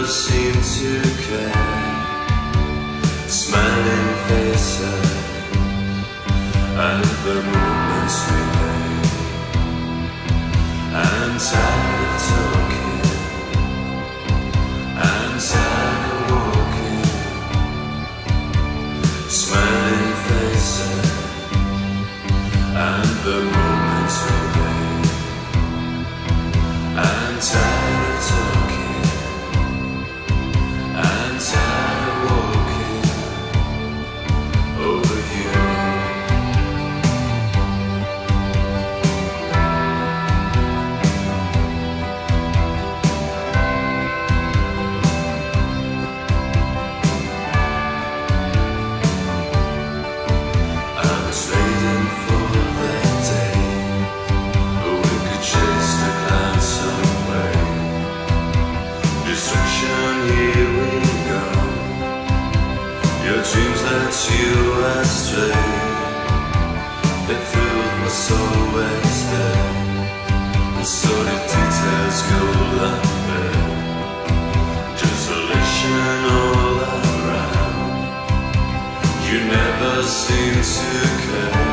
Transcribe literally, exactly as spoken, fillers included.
seem to care. Smiling faces and the moments we made. I'm tired of talking, I'm tired of walking. Smiling faces and the moments we made. I'm tired of talking, I'm tired of walking over you. I was waiting for that day when we could chase the clouds away. Destruction, here we go. Your dreams led you astray. They filled my soul with there. The sordid details go unread. Desolation all around. You never seem to care.